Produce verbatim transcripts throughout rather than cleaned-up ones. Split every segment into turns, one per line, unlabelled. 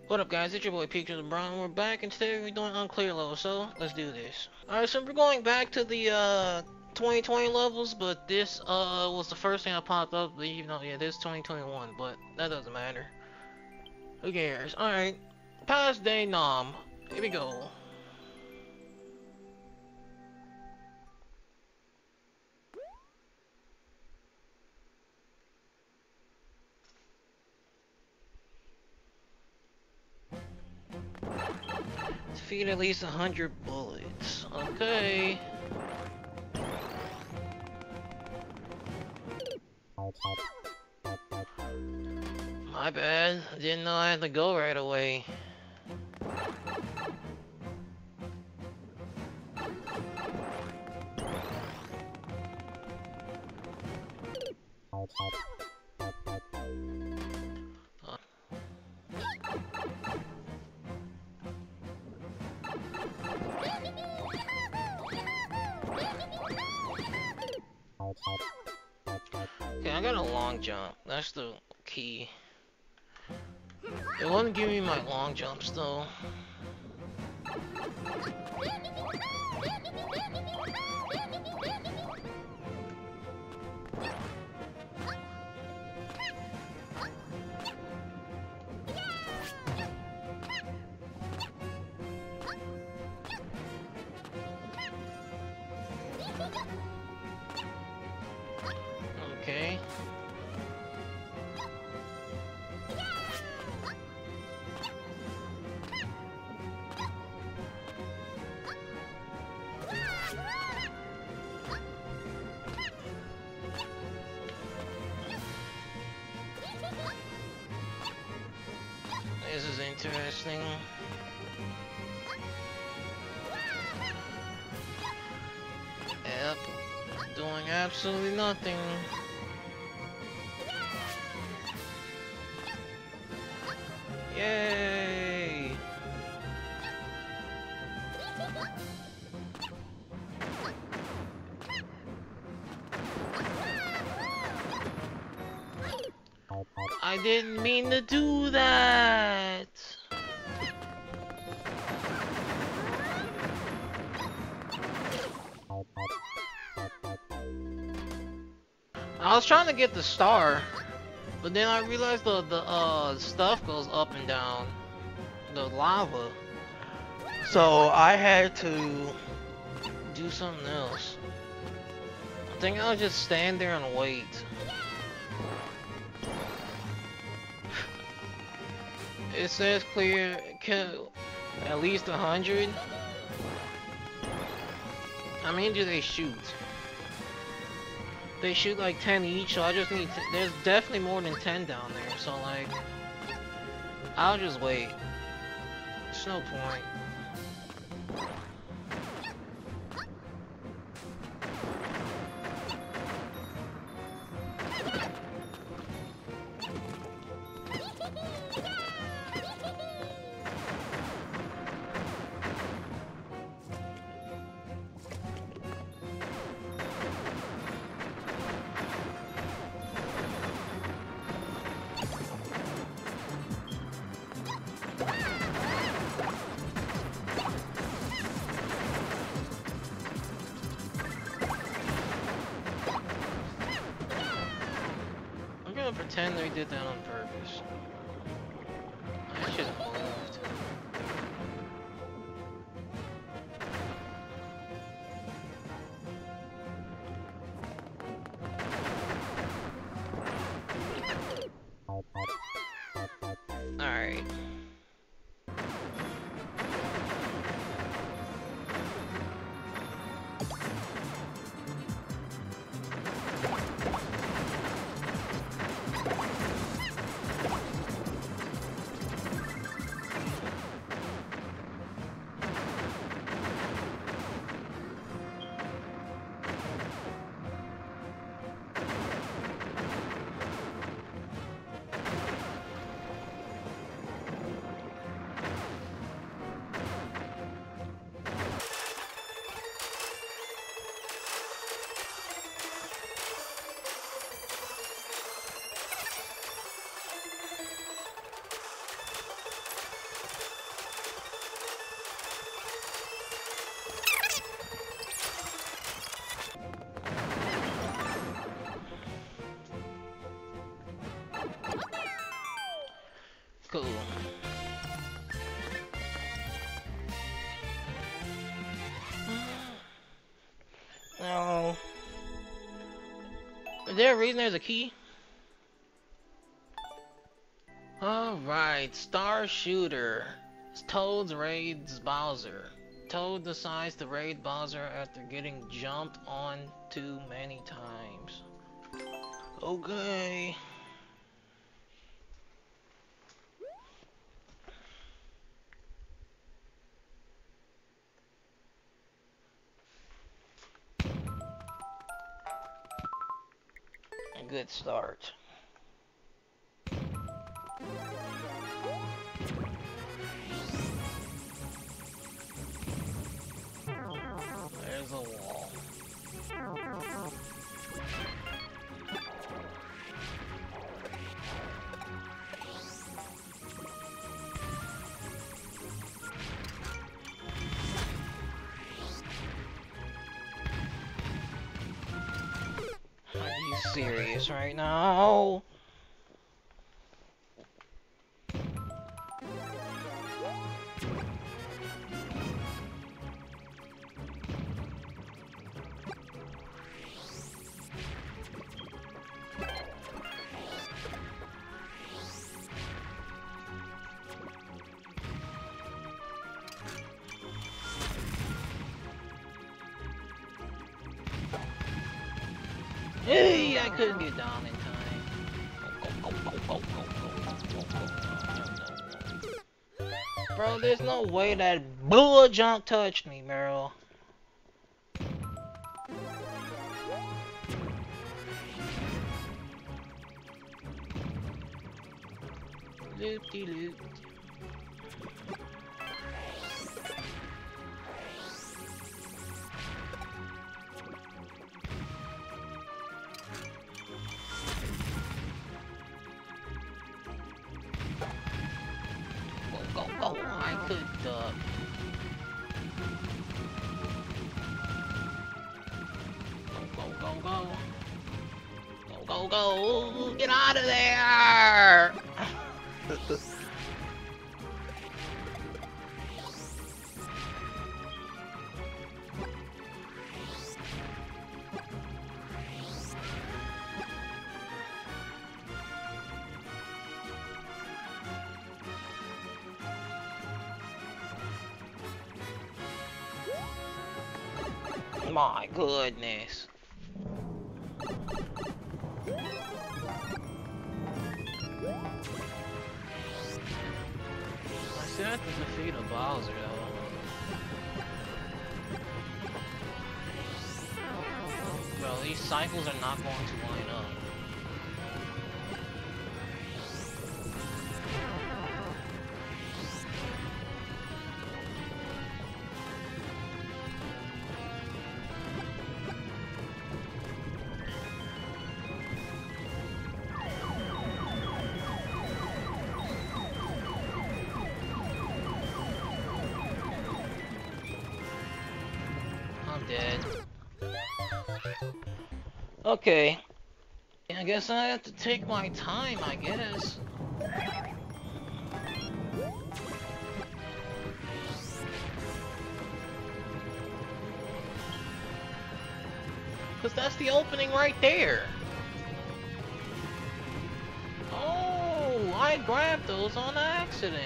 What up, guys? It's your boy Pikachu LeBron. We're back, and today we're doing unclear level, so let's do this. Alright, so we're going back to the uh, twenty twenty levels, but this uh was the first thing that popped up. Even though, yeah, this is twenty twenty-one, but that doesn't matter. Who cares? Alright, past day nom. Here we go. Defeat at least a hundred bullets. Okay. My bad. I didn't know I had to go right away. Okay, I got a long jump. That's the key. It wouldn't give me my long jumps though. Okay. This is interesting. Yep. Doing absolutely nothing. Yay! I didn't mean to do that! I was trying to get the star, but then I realized the, the uh, stuff goes up and down. The lava. So I had to do something else. I think I'll just stand there and wait. It says clear kill at least a hundred. How many do they shoot? They shoot like ten each, so I just need to, there's definitely more than ten down there, so like I'll just wait. There's no point. I'm gonna pretend they did that on purpose. I should have moved. Alright. there a reason there's a key? Alright, Star Shooter. Toads raids Bowser. Toad decides to raid Bowser after getting jumped on too many times. Okay. A good start. There's a wall. Are you serious right now? Hey, I couldn't get down in time. Go, go, go, go, go, go, go, go. Bro, there's no way that bull jump touched me, bro. Loop-de-loop. Go, go, go. I could duck. Go, go, go, go. Go, go, go. Get out of there. My goodness. I still have to defeat a Bowser though. Bro, these cycles are not going to line up. Dead. Okay. I guess I have to take my time, I guess. Cause that's the opening right there. Oh, I grabbed those on accident.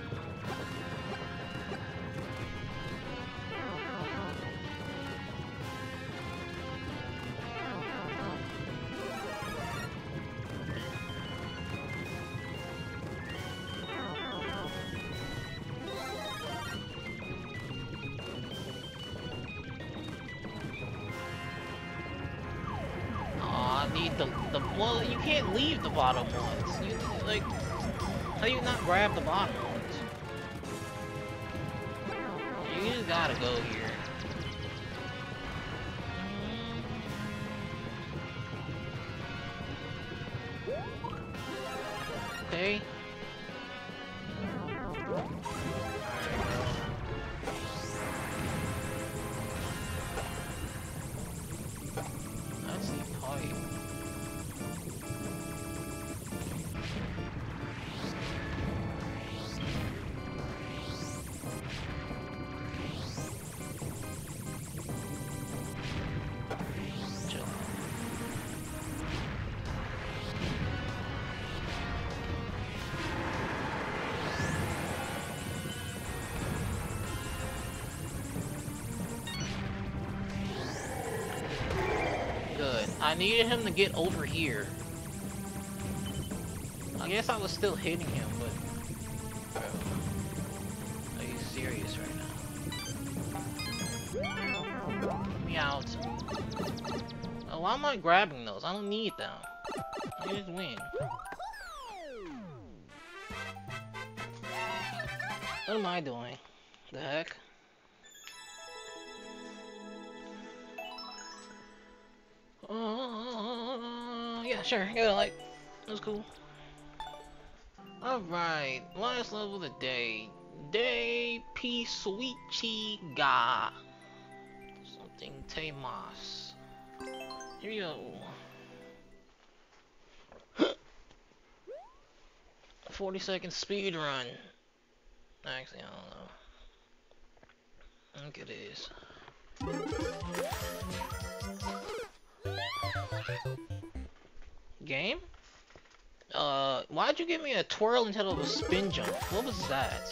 Need the, the well, you can't leave the bottom ones. You like, how do you not grab the bottom ones? You just gotta go here. Okay. That's the pipe. I needed him to get over here. I guess I was still hitting him, but... Bro, are you serious right now? Get me out. Oh, why am I grabbing those? I don't need them. I just win. What am I doing? The heck? Uh, yeah, sure. Yeah, like, that's cool. Alright, last level of the day. Day Pisuichi ga. Something Temas. Here we go. forty second speed run. Actually, I don't know. I think it is. Game? Uh, why'd you give me a twirl instead of a spin jump? What was that?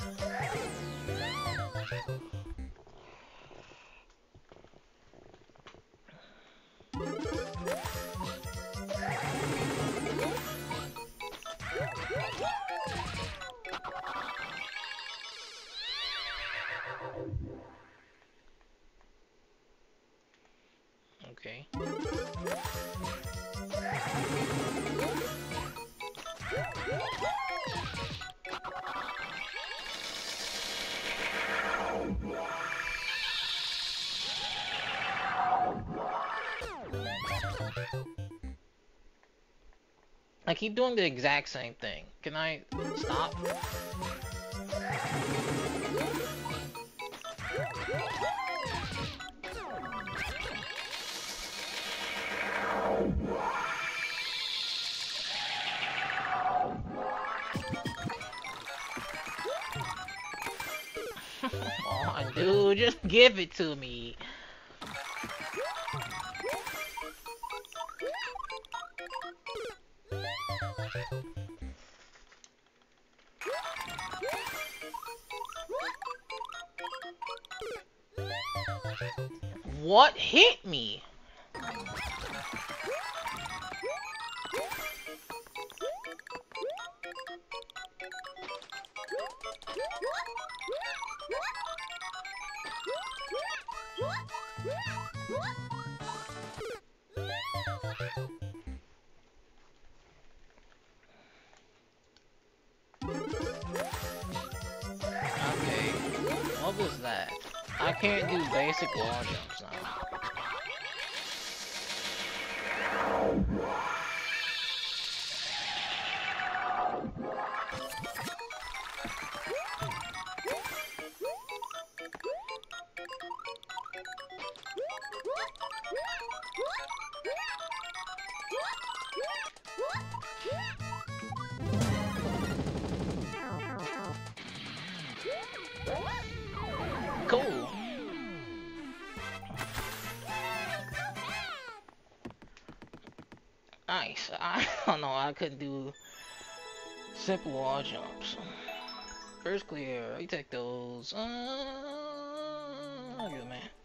Okay. I keep doing the exact same thing. Can I stop? Come on, dude, just give it to me. What hit me? Okay, what was that? I can't do basic wall jumps now. Cool. Nice. I don't know. I couldn't do simple wall jumps. First clear. You take those. Uh, good man.